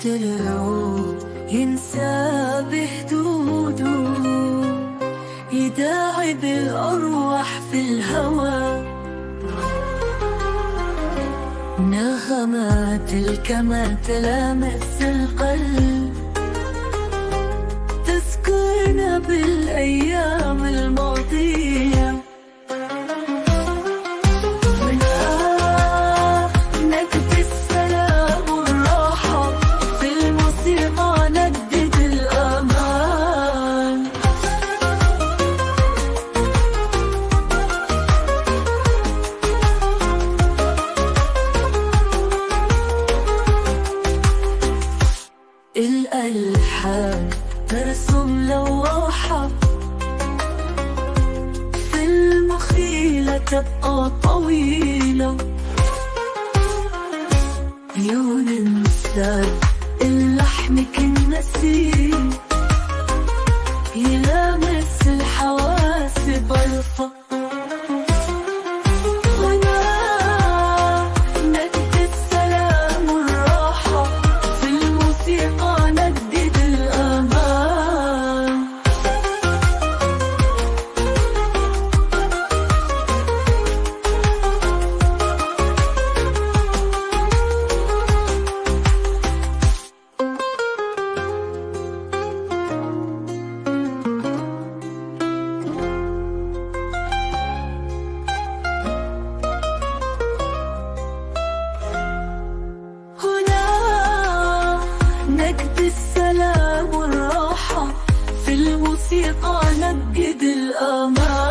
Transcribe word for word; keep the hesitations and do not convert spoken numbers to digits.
العود ينسى بهدوده، يداعي بالأرواح في الهوى. نغمات الكمان تلامس القلب، تذكرنا بالأيام الماضية. الألحان ترسم لوحة في المخيلة تبقى طويلة. عيون انسان اللحن كالنسيم، يلامس الحواس برفق. السلام والراحة في الموسيقى نجد الأمان.